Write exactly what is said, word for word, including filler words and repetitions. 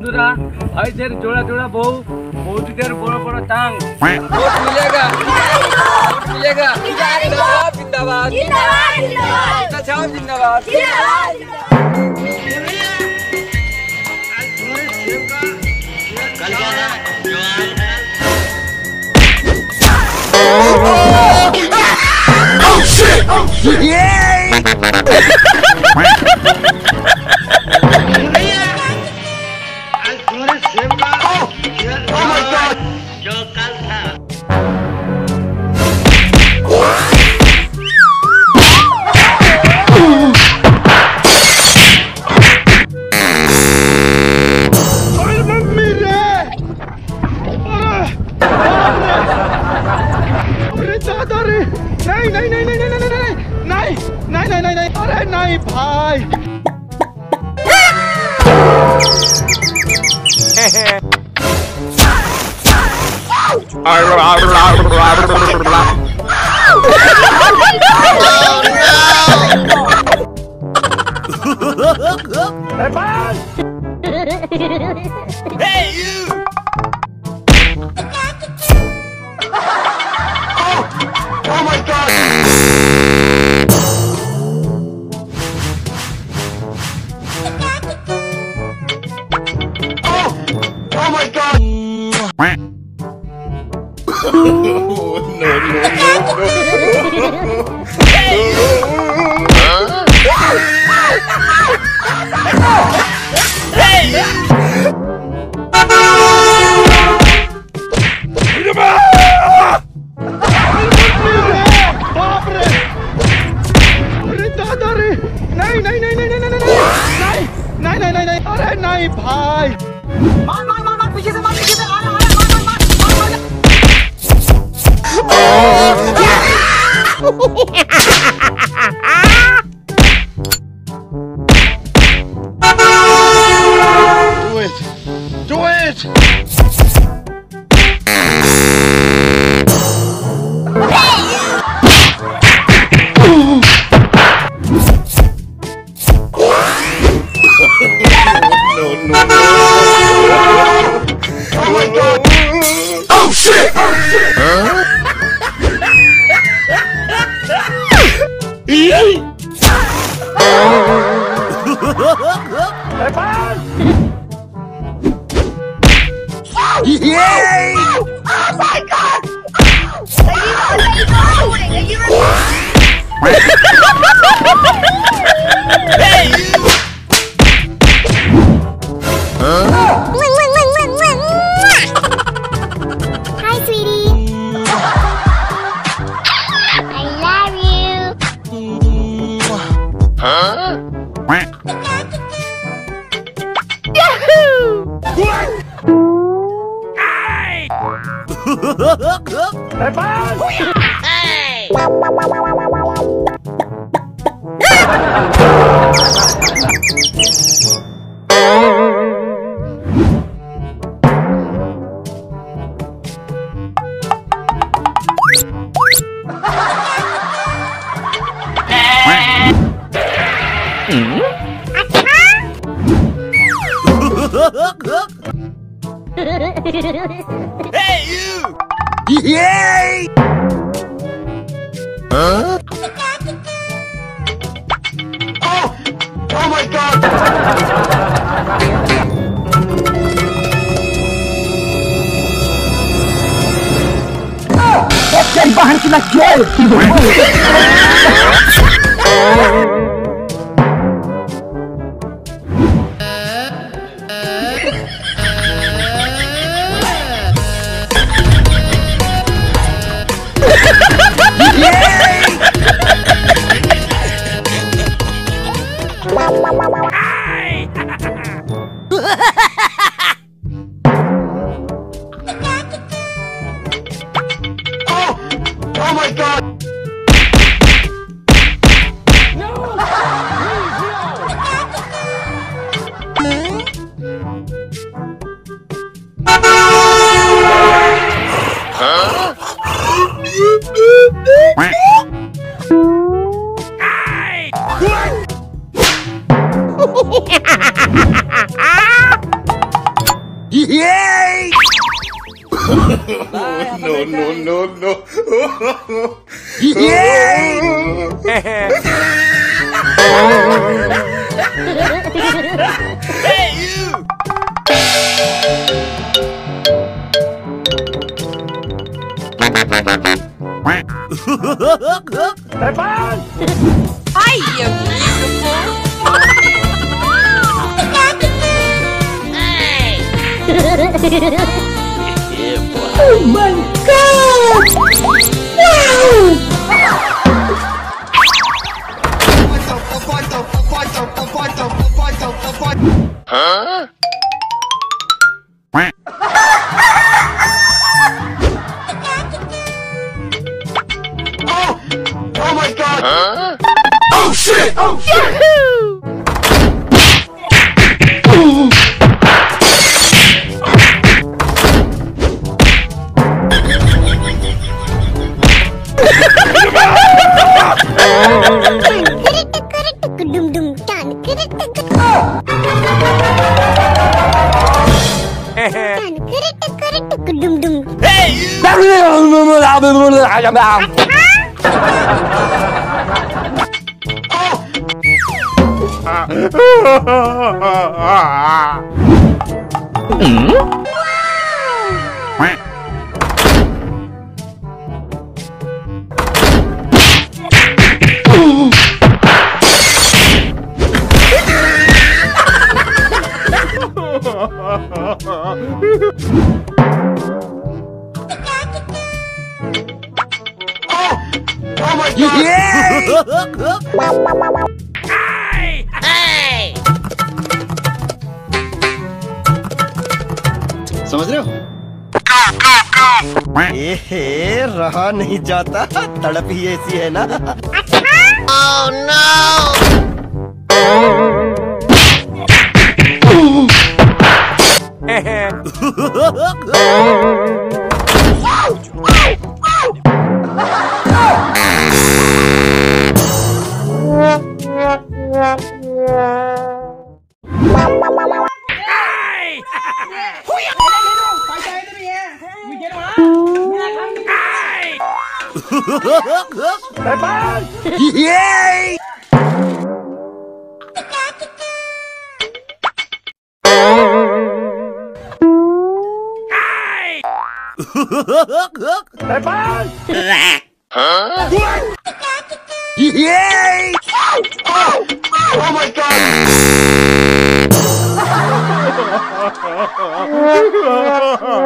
बंधुरा भाई तेरे जोड़ा जोड़ा बहु बहुत तेरे बड़ा बड़ा टांग वोट मिलेगा वोट मिलेगा जिंदाबाद जिंदाबाद जिंदाबाद जिंदाबाद Oh shit! Oh shit! Yeah! Oh my God! जो कल था अरे मम्मी रे अरे दादा रे नहीं नहीं नहीं नहीं नहीं नहीं नहीं नहीं नहीं नहीं नहीं नहीं अरे नहीं भाई Hey you! Oh, oh my God! Oh, oh my God! No, no, no, no. Hey you! Hey you! बाप रे अरे दादा रे नहीं नहीं नहीं नहीं नहीं नहीं नहीं नहीं नहीं नहीं नहीं अरे नहीं भाई मार मार मार मार पीछे से मार पीछे से आ रहा है मार मार Do it! Do it! No, no, no. Oh my God! Oh shit! Oh shit! Huh? Yay! Oh my God! Hey you! Huh? Hi, sweetie. I love you. Huh? Yahoo! What? Hey! Hey you! Yay! Huh? Oh! Oh my God! Okay, bahan sila jual. Oh! Oh my God! No! Please, no! Huh? Hey! What? Yay! No, no, no, no. Yay! Hey, you! Hi, you beautiful! Oh my god! Huh? Oh! Oh my god! Huh? Oh shit! Oh shit! Hey, you! Oh my god! Yay! Hey! समझ रहे हो? ये रहा नहीं जाता, तड़प ही ऐसी है ना। Oh no! Yay! Huh? Yay! Oh! Oh my god!